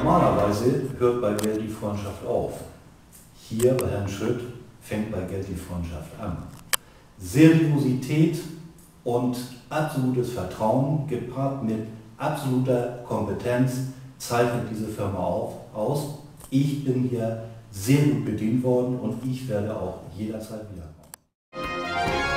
Normalerweise hört bei Geld die Freundschaft auf. Hier bei Herrn Schütt fängt bei Geld die Freundschaft an. Seriosität und absolutes Vertrauen gepaart mit absoluter Kompetenz zeichnet diese Firma aus. Ich bin hier sehr gut bedient worden und ich werde auch jederzeit wiederkommen.